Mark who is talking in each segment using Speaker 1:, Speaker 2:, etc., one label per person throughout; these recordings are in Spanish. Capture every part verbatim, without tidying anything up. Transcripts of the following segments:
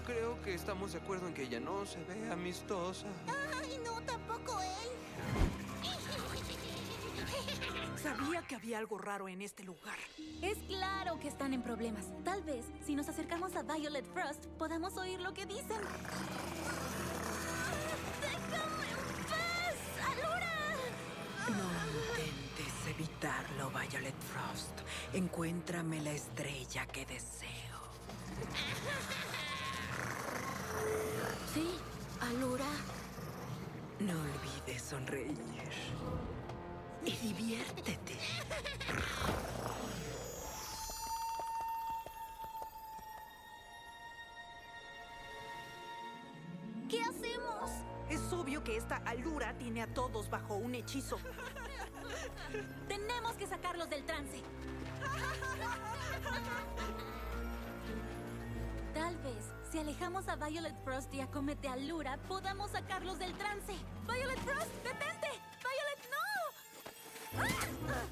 Speaker 1: creo que estamos de acuerdo en que ella no se ve amistosa.
Speaker 2: Ay, no, tampoco él.
Speaker 3: Sabía que había algo raro en este lugar.
Speaker 4: Es claro que están en problemas. Tal vez, si nos acercamos a Violet Frost, podamos oír lo que dicen. ¡Déjame en paz, Alura!
Speaker 3: No intentes evitarlo, Violet Frost. Encuéntrame la estrella que deseo.
Speaker 4: Sí, Alura.
Speaker 3: No olvides sonreír. Y diviértete.
Speaker 4: ¿Qué hacemos?
Speaker 3: Es obvio que esta Alura tiene a todos bajo un hechizo.
Speaker 4: Tenemos que sacarlos del trance. Tal vez, si alejamos a Violet Frost y a Comet de Alura, podamos sacarlos del trance. ¡Violet Frost, detente! ¡Violet, no! ¡Ah!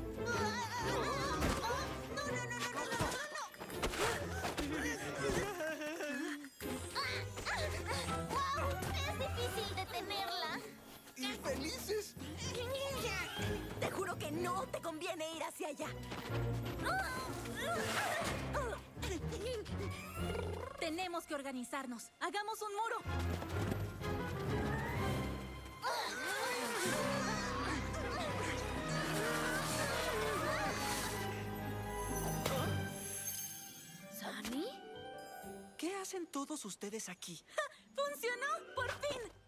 Speaker 2: No, no, no, no, no, no, no, no. ¡Wow! Es difícil detenerla.
Speaker 1: ¡Y felices!
Speaker 4: Te juro que no te conviene ir hacia allá. Tenemos que organizarnos. Hagamos un muro. ¿Sunny?
Speaker 3: ¿Qué hacen todos ustedes aquí?
Speaker 4: ¡Funcionó! ¡Por fin!